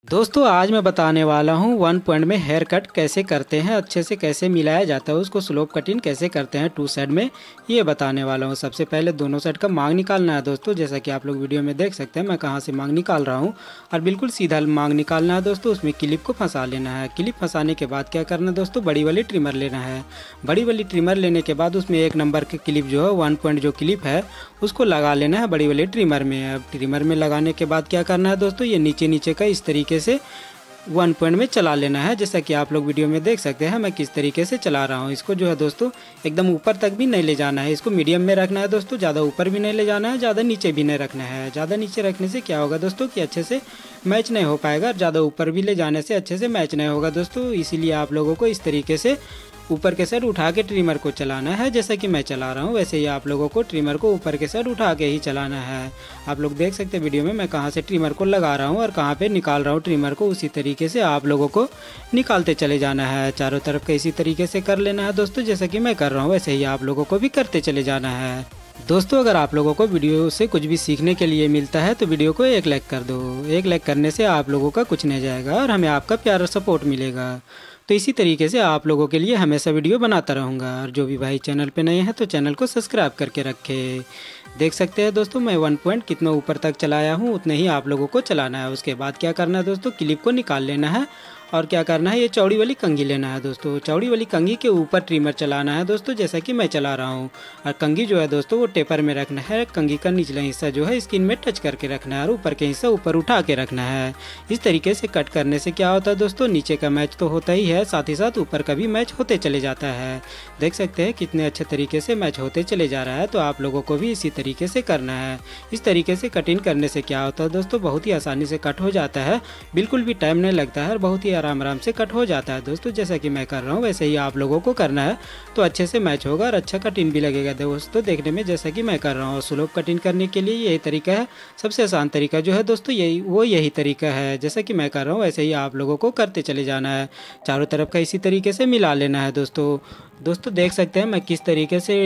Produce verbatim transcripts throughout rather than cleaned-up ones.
दोस्तों आज मैं बताने वाला हूँ वन पॉइंट में हेयर कट कैसे करते हैं, अच्छे से कैसे मिलाया जाता है, उसको स्लोप कटिंग कैसे करते हैं टू साइड में, ये बताने वाला हूँ। सबसे पहले दोनों साइड का मांग निकालना है दोस्तों। जैसा कि आप लोग वीडियो में देख सकते हैं मैं कहाँ से मांग निकाल रहा हूँ, और बिल्कुल सीधा मांग निकालना है दोस्तों। उसमें क्लिप को फंसा लेना है। क्लिप फंसाने के बाद क्या करना है दोस्तों, बड़ी वाली ट्रिमर लेना है। बड़ी वाली ट्रिमर लेने के बाद उसमें एक नंबर की क्लिप जो है वन पॉइंट जो क्लिप है उसको लगा लेना है बड़ी वाली ट्रिमर में। अब ट्रिमर में लगाने के बाद क्या करना है दोस्तों, ये नीचे नीचे का इस तरीके से वन पॉइंट में चला लेना है। जैसा कि आप लोग वीडियो में देख सकते हैं मैं किस तरीके से चला रहा हूँ। इसको जो है दोस्तों एकदम ऊपर तक भी नहीं ले जाना है, इसको मीडियम में रखना है दोस्तों। ज़्यादा ऊपर भी नहीं ले जाना है, ज़्यादा नीचे भी नहीं रखना है। ज़्यादा नीचे रखने से क्या होगा दोस्तों कि अच्छे से मैच नहीं हो पाएगा, और ज़्यादा ऊपर भी ले जाने से अच्छे से मैच नहीं होगा दोस्तों। इसीलिए आप लोगों को इस तरीके से ऊपर के साइड उठा के ट्रिमर को चलाना है। जैसा कि मैं चला रहा हूँ वैसे ही आप लोगों को ट्रिमर को ऊपर के साइड उठा के ही चलाना है। आप लोग देख सकते हैं वीडियो में मैं कहाँ से ट्रिमर को लगा रहा हूँ और कहाँ पे निकाल रहा हूँ ट्रिमर को। उसी तरीके से आप लोगों को निकालते चले जाना है। चारों तरफ का इसी तरीके से कर लेना है दोस्तों। जैसा कि मैं कर रहा हूँ वैसे ही आप लोगों को भी करते चले जाना है। दोस्तों अगर आप लोगों को वीडियो से कुछ भी सीखने के लिए मिलता है तो वीडियो को एक लाइक कर दो। एक लाइक करने से आप लोगों का कुछ नहीं जाएगा और हमें आपका प्यारा सपोर्ट मिलेगा। तो इसी तरीके से आप लोगों के लिए हमेशा वीडियो बनाता रहूँगा। और जो भी भाई चैनल पे नए हैं तो चैनल को सब्सक्राइब करके रखे। देख सकते हैं दोस्तों मैं वन पॉइंट कितना ऊपर तक चलाया हूँ, उतने ही आप लोगों को चलाना है। उसके बाद क्या करना है दोस्तों, क्लिप को निकाल लेना है और क्या करना है, ये चौड़ी वाली कंघी लेना है दोस्तों। चौड़ी वाली कंघी के ऊपर ट्रिमर चलाना है दोस्तों, जैसा कि मैं चला रहा हूँ। और कंघी जो है दोस्तों वो टेपर में रखना है। कंघी का निचला हिस्सा जो है स्किन में टच करके रखना है और ऊपर के हिस्सा ऊपर उठा के रखना है। इस तरीके से कट करने से क्या होता है दोस्तों, नीचे का मैच तो होता ही है, साथ ही साथ ऊपर का भी मैच होते चले जाता है। देख सकते हैं कितने अच्छे तरीके से मैच होते चले जा रहा है। तो आप लोगों को भी इसी तरीके से करना है। इस तरीके से कटिंग करने से क्या होता है दोस्तों, बहुत ही आसानी से कट हो जाता है, बिल्कुल भी टाइम नहीं लगता है और बहुत ही आराम आराम से कट हो जाता है दोस्तों। जैसा कि मैं कर रहा हूँ वैसे ही आप लोगों को करना है तो अच्छे से मैच होगा और अच्छा कटिंग भी लगेगा दोस्तों देखने में, जैसा कि मैं कर रहा हूँ। स्लोप कटिंग करने के लिए यही तरीका है, सबसे आसान तरीका जो है दोस्तों यही वो यही तरीका है। जैसा कि मैं कर रहा हूँ वैसे ही आप लोगों को करते चले जाना है। चारों तरफ का इसी तरीके से मिला लेना है दोस्तों। दोस्तों देख सकते हैं मैं किस तरीके से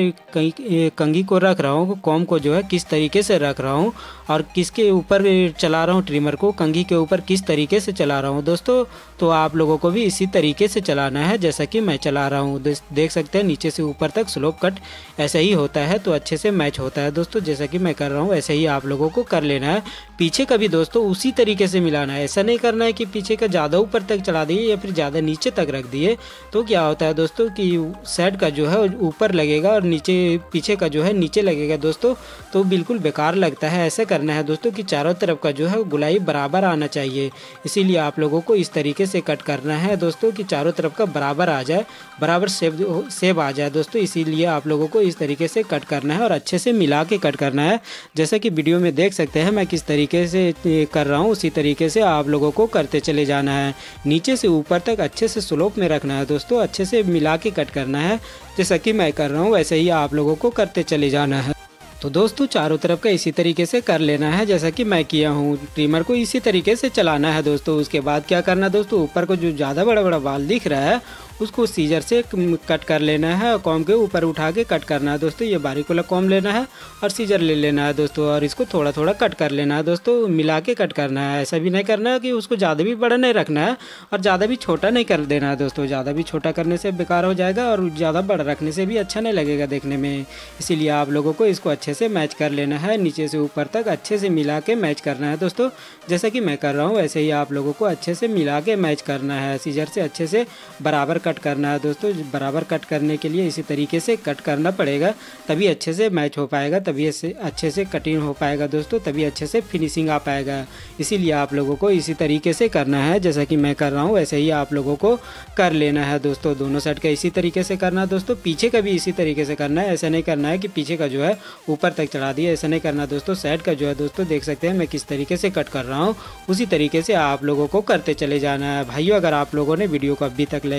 कंघी को रख रहा हूँ, कॉम को जो है किस तरीके से रख रहा हूँ और किसके ऊपर चला रहा हूँ ट्रिमर को, कंघी के ऊपर किस तरीके से चला रहा हूँ दोस्तों। तो आप लोगों को भी इसी तरीके से चलाना है जैसा कि मैं चला रहा हूँ। देख सकते हैं नीचे से ऊपर तक स्लोप कट ऐसे ही होता है तो अच्छे से मैच होता है दोस्तों। जैसा कि मैं कर रहा हूँ वैसे ही आप लोगों को कर लेना है। पीछे का भी दोस्तों उसी तरीके से मिलाना है। ऐसा नहीं करना है कि पीछे का ज़्यादा ऊपर तक चला दिए या फिर ज़्यादा नीचे तक रख दिए, तो क्या होता है दोस्तों कि साइड का जो है ऊपर लगेगा और नीचे पीछे का जो है नीचे लगेगा दोस्तों, तो बिल्कुल बेकार लगता है। ऐसा करना है दोस्तों कि चारों तरफ का जो है गुलाई बराबर आना चाहिए। इसीलिए आप लोगों को इस तरीके से कट करना है दोस्तों कि चारों तरफ का बराबर आ जाए, बराबर शेप शेप आ जाए दोस्तों। इसीलिए आप लोगों को इस तरीके से कट करना है और अच्छे से मिला के कट करना है। जैसा कि वीडियो में देख सकते हैं मैं किस तरीके से कर रहा हूँ, उसी तरीके से आप लोगों को करते चले जाना है। नीचे से ऊपर तक अच्छे से स्लोप में रखना है दोस्तों, अच्छे से मिला के कट करना है। जैसा कि मैं कर रहा हूँ वैसे ही आप लोगों को करते चले जाना है। तो दोस्तों चारों तरफ का इसी तरीके से कर लेना है जैसा कि मैं किया हूँ। ट्रिमर को इसी तरीके से चलाना है दोस्तों। उसके बाद क्या करना है दोस्तों, ऊपर को जो ज़्यादा बड़ा बड़ा बाल दिख रहा है उसको सीजर से कट कर लेना है और कॉम के ऊपर उठा के कट करना है दोस्तों। ये बारीक वाला कॉम लेना है और सीजर ले लेना है दोस्तों, और इसको थोड़ा थोड़ा कट कर लेना है दोस्तों, मिला के कट करना है। ऐसा भी नहीं करना है कि उसको ज़्यादा भी बड़ा नहीं रखना है और ज़्यादा भी छोटा नहीं कर देना है दोस्तों। ज़्यादा भी छोटा करने से बेकार हो जाएगा और ज़्यादा बड़ा रखने से भी अच्छा नहीं लगेगा देखने में। इसीलिए आप लोगों को इसको अच्छे से मैच कर लेना है, नीचे से ऊपर तक अच्छे से मिला के मैच करना है दोस्तों। जैसा कि मैं कर रहा हूँ वैसे ही आप लोगों को अच्छे से मिला के मैच करना है। सीजर से अच्छे से बराबर कट करना है दोस्तों। बराबर कट करने के लिए इसी तरीके से कट करना पड़ेगा, तभी अच्छे से मैच हो पाएगा, तभी ऐसे अच्छे से कटिंग हो पाएगा दोस्तों, तभी अच्छे से फिनिशिंग आ पाएगा। इसीलिए आप लोगों को इसी तरीके से करना है। जैसा कि मैं कर रहा हूँ वैसे ही आप लोगों को कर लेना है दोस्तों। दोनों साइड का इसी तरीके से करना है दोस्तों। पीछे का भी इसी तरीके से करना है। ऐसा नहीं करना है कि पीछे का जो है ऊपर तक चढ़ा दिया, ऐसा नहीं करना दोस्तों। साइड का जो है दोस्तों देख सकते हैं मैं किस तरीके से कट कर रहा हूँ, उसी तरीके से आप लोगों को करते चले जाना है। भाइयों अगर आप लोगों ने वीडियो को अभी तक लाइक नहीं किया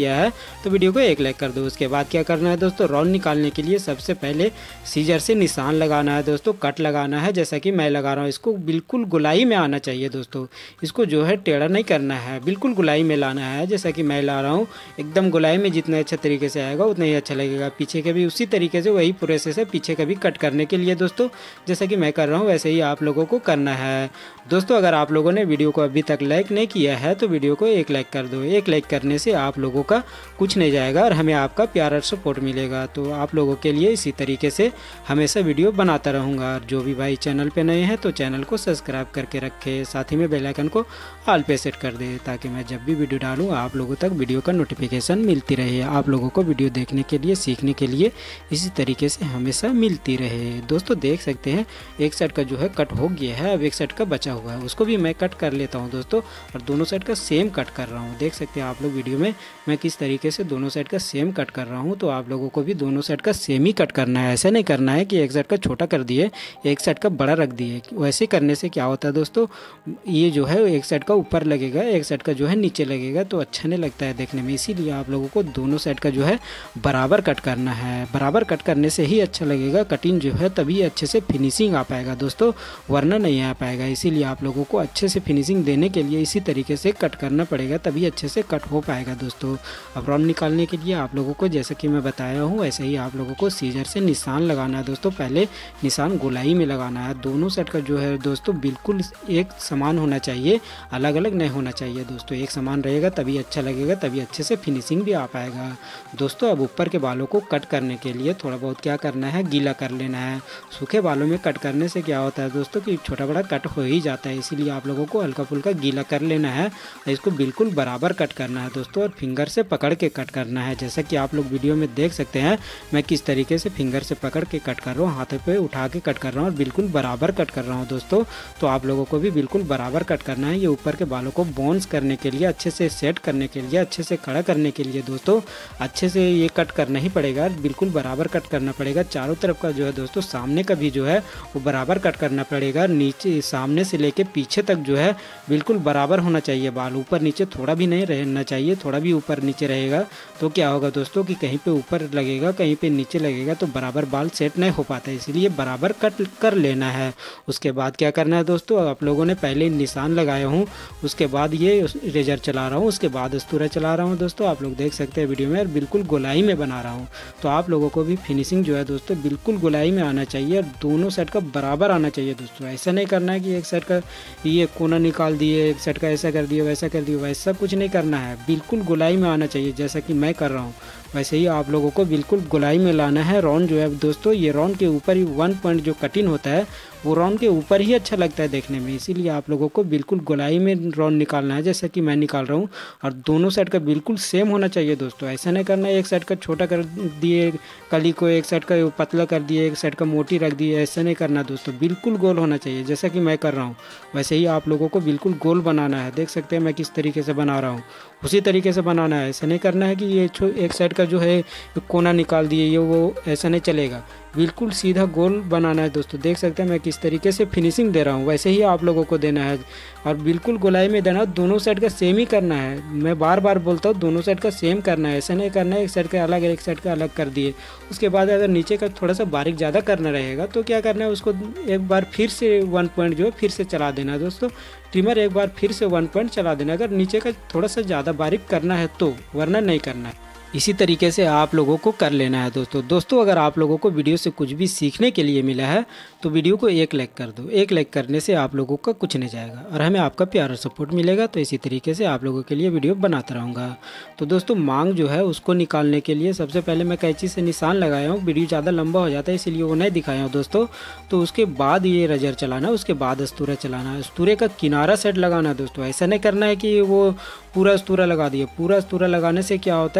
किया है तो वीडियो को एक लाइक कर दो। उसके बाद क्या करना है दोस्तों, राउंड निकालने के लिए सबसे पहले सीजर से निशान लगाना है दोस्तों, कट लगाना है जैसा कि मैं लगा रहा हूँ। इसको बिल्कुल गुलाई में आना चाहिए दोस्तों, इसको जो है टेढ़ा नहीं करना है, बिल्कुल गुलाई में लाना है जैसा कि मैं ला रहा हूँ। एकदम गुलाई में जितना अच्छा तरीके से आएगा उतना ही अच्छा लगेगा। पीछे के भी उसी तरीके से वही प्रोसेस है पीछे का भी कट करने के लिए दोस्तों, जैसा कि मैं कर रहा हूँ वैसे ही आप लोगों को करना है दोस्तों। अगर आप लोगों ने वीडियो को अभी तक लाइक नहीं किया है तो वीडियो को एक लाइक कर दो। एक लाइक करने से आप लोगों का कुछ नहीं जाएगा और हमें आपका प्यारा सपोर्ट मिलेगा। तो आप लोगों के लिए इसी तरीके से हमेशा वीडियो बनाता रहूँगा। और जो भी भाई चैनल पे नए हैं तो चैनल को सब्सक्राइब करके रखे, साथ ही में बेल आइकन को ऑल पे सेट कर दे ताकि मैं जब भी वीडियो डालूँ आप लोगों तक वीडियो का नोटिफिकेशन मिलती रहे। आप लोगों को वीडियो देखने के लिए, सीखने के लिए इसी तरीके से हमेशा मिलती रहे। दोस्तों देख सकते हैं एक साइड का जो है कट हो गया है, अब एक साइड का बचा हुआ है उसको भी मैं कट कर लेता हूं दोस्तों। और दोनों साइड का सेम कट कर रहा हूं, देख सकते हैं आप लोग वीडियो में मैं किस तरीके से दोनों साइड का सेम कट कर रहा हूं। तो आप लोगों को भी दोनों साइड का सेम ही कट करना है, ऐसा नहीं करना है कि एक साइड का छोटा कर दिए एक साइड का बड़ा रख दिए। वैसे करने से क्या होता है दोस्तों, ये जो है एक साइड का ऊपर लगेगा एक साइड का जो है नीचे लगेगा तो अच्छा नहीं लगता है देखने में। इसीलिए आप लोगों को दोनों साइड का जो है बराबर कट करना है, बराबर कट करने से ही अच्छा लगेगा कटिंग जो है, तभी अच्छे से फिनिशिंग आ पाएगा दोस्तों, वरना नहीं आ पाएगा। इसीलिए आप लोगों को अच्छे से फिनिशिंग देने के लिए इसी तरीके से कट करना पड़ेगा, तभी अच्छे से कट हो पाएगा दोस्तों। अब राउंड निकालने के लिए आप लोगों को जैसा कि मैं बताया हूँ वैसे ही आप लोगों को सीजर से निशान लगाना है दोस्तों। पहले निशान गोलाई में लगाना है, दोनों साइड का जो है दोस्तों बिल्कुल एक समान होना चाहिए, अलग अलग नहीं होना चाहिए दोस्तों। एक समान रहेगा तभी अच्छा लगेगा, तभी अच्छे से फिनिशिंग भी आ पाएगा दोस्तों। अब ऊपर के बालों को कट करने के लिए थोड़ा बहुत क्या करना है, गीला कर लेना है। सूखे बालों में कट करने से क्या होता है दोस्तों कि छोटा बड़ा कट हो ही जाता है, इसीलिए आप लोगों को हल्का फुल्का गीला कर लेना है। इसको बिल्कुल बराबर कट करना है दोस्तों और फिंगर से पकड़ के कट करना है, जैसा कि आप लोग वीडियो में देख सकते हैं मैं किस तरीके से फिंगर से पकड़ के कट कर रहा हूँ, हाथों पे उठा के कट कर रहा हूँ और बिल्कुल बराबर कट कर रहा हूँ दोस्तों। तो आप लोगों को भी बिल्कुल बराबर कट करना है। ये ऊपर के बालों को बाउंस करने के लिए, अच्छे से सेट करने के लिए, अच्छे से खड़ा करने के लिए दोस्तों अच्छे से ये कट करना ही पड़ेगा, बिल्कुल बराबर कट करना पड़ेगा। चारों तरफ का जो है दोस्तों, सामने का भी जो है वो बराबर कट करना पड़ेगा, नीचे सामने से लेके पीछे तक जो है बिल्कुल बराबर होना चाहिए बाल, ऊपर नीचे थोड़ा भी नहीं रहना चाहिए। थोड़ा भी ऊपर नीचे रहेगा तो क्या होगा दोस्तों कि कहीं पे ऊपर लगेगा कहीं पे नीचे लगेगा तो बराबर बाल सेट नहीं हो पाता, इसलिए बराबर कट कर लेना है। उसके बाद क्या करना है दोस्तों, आप लोगों ने पहले निशान लगाया हूँ, उसके बाद ये रेजर चला रहा हूँ, उसके बाद अस्तूरा चला रहा हूँ दोस्तों। आप लोग देख सकते हैं वीडियो में और बिल्कुल गोलाई में बना रहा हूँ। तो आप लोगों को भी फिनिशिंग जो है दोस्तों बिल्कुल गोलाई में आना चाहिए और दोनों साइड का बराबर आना चाहिए दोस्तों। ऐसा नहीं करना है कि एक साइड का ये कोना निकाल दिए, एक साइड का ऐसा कर दिया वैसा कर दिया, वैसा कुछ नहीं करना है, बिल्कुल गोलाई में आना चाहिए जैसा कि मैं कर रहा हूँ वैसे ही आप लोगों को बिल्कुल गोलाई में लाना है। राउंड जो है दोस्तों, ये राउंड के ऊपर ही वन पॉइंट जो कटिंग होता है वो राउंड के ऊपर ही अच्छा लगता है देखने में, इसीलिए आप लोगों को बिल्कुल गोलाई में राउंड निकालना है जैसा कि मैं निकाल रहा हूँ। और दोनों साइड का बिल्कुल सेम होना चाहिए दोस्तों, ऐसा नहीं करना है एक साइड का छोटा कर दिए कली को, एक साइड का पतला कर दिए, एक साइड का मोटी रख दिए, ऐसा नहीं करना दोस्तों, बिल्कुल गोल होना चाहिए जैसा कि मैं कर रहा हूँ वैसे ही आप लोगों को बिल्कुल गोल बनाना है। देख सकते हैं मैं किस तरीके से बना रहा हूँ, उसी तरीके से बनाना है। ऐसा नहीं करना है कि ये एक साइड का जो है कोना निकाल दिए ये वो, ऐसा नहीं चलेगा, बिल्कुल सीधा गोल बनाना है दोस्तों। देख सकते हैं मैं किस तरीके से फिनिशिंग दे रहा हूँ वैसे ही आप लोगों को देना है और बिल्कुल गोलाई में देना, दोनों साइड का सेम ही करना है। मैं बार बार बोलता हूँ दोनों साइड का सेम करना है, ऐसा नहीं करना है एक साइड का अलग एक साइड का अलग कर दिए। उसके बाद अगर नीचे का थोड़ा सा बारीक ज़्यादा करना रहेगा तो क्या करना है, उसको एक बार फिर से वन पॉइंट जो है फिर से चला देना दोस्तों, ट्रिमर एक बार फिर से वन पॉइंट चला देना अगर नीचे का थोड़ा सा ज़्यादा बारीक करना है तो, वरना नहीं करना है। इसी तरीके से आप लोगों को कर लेना है दोस्तों। दोस्तों अगर आप लोगों को वीडियो से कुछ भी सीखने के लिए मिला है तो वीडियो को एक लाइक कर दो, एक लाइक करने से आप लोगों का कुछ नहीं जाएगा और हमें आपका प्यारा सपोर्ट मिलेगा। तो इसी तरीके से आप लोगों के लिए वीडियो बनाता रहूँगा। तो दोस्तों मांग जो है उसको निकालने के लिए सबसे पहले मैं कैंची से निशान लगाया हूँ, वीडियो ज़्यादा लंबा हो जाता है इसलिए वो नहीं दिखाया हूँ दोस्तों। तो उसके बाद ये रजर चलाना, उसके बाद अस्तूरा चलाना, अस्तूरे का किनारा सेट लगाना दोस्तों। ऐसा नहीं करना है कि वो पूरा अस्तूरा लगा दिए, पूरा अस्तूरा लगाने से क्या होता है कहीं पे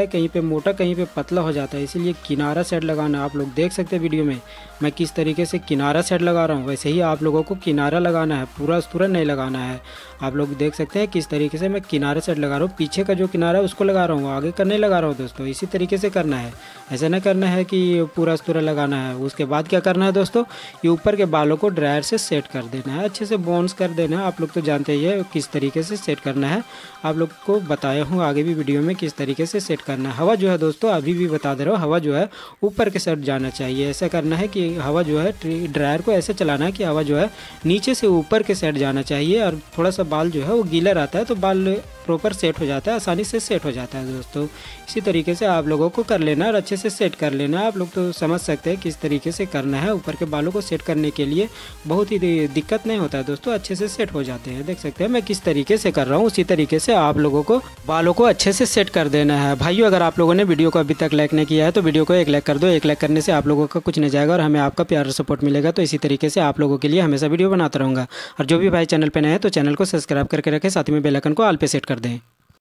मोटा कहीं पे पतला हो जाता है, इसीलिए किनारा सेट लगाना। आप लोग देख सकते हैं वीडियो में मैं किस तरीके से किनारा सेट लगा रहा हूँ, वैसे ही आप लोगों को किनारा लगाना है, पूरा पूरा नहीं लगाना है। आप लोग देख सकते हैं किस तरीके से मैं किनारा सेट लगा रहा हूँ, पीछे का जो किनारा है उसको लगा रहा हूँ, आगे का नहीं लगा रहा हूँ दोस्तों। इसी तरीके से करना है, ऐसा ना करना है कि पूरा पूरा लगाना है। उसके बाद क्या करना है दोस्तों, ये ऊपर के बालों को ड्रायर से सेट कर देना है, अच्छे से बॉन्स कर देना है। आप लोग तो जानते ही है किस तरीके से सेट करना है, आप लोग को बताया हूँ आगे भी वीडियो में किस तरीके से सेट करना है। हवा जो है दोस्तों अभी भी बता दे रहा हूँ, हवा जो है ऊपर के साइड जाना चाहिए। ऐसा करना है कि हवा जो है ड्रायर को ऐसे चलाना है कि हवा जो है नीचे से ऊपर के साइड जाना चाहिए, और थोड़ा सा बाल जो है वो गीला रहता है तो बाल प्रॉपर सेट हो जाता है, आसानी से सेट हो जाता है दोस्तों। इसी तरीके से आप लोगों को कर लेना और अच्छे से सेट कर लेना। आप लोग तो समझ सकते हैं किस तरीके से करना है। ऊपर के बालों को सेट करने के लिए बहुत ही दिक्कत नहीं होता है दोस्तों, अच्छे से सेट हो जाते हैं। देख सकते हैं मैं किस तरीके से कर रहा हूँ, उसी तरीके से आप लोगों को बालों को अच्छे से सेट कर देना है। भाइयों, अगर आप लोगों ने वीडियो को अभी तक लाइक नहीं किया है तो वीडियो को एक लाइक कर दो। एक लाइक करने से आप लोगों का कुछ नहीं जाएगा और हमें आपका प्यार और सपोर्ट मिलेगा। तो इसी तरीके से आप लोगों के लिए हमेशा वीडियो बनाता रहूँगा। और जो भी भाई चैनल पर नए हैं तो चैनल को सब्सक्राइब करके रखें, साथ में बेल आइकन को ऑल पे सेट कर दें।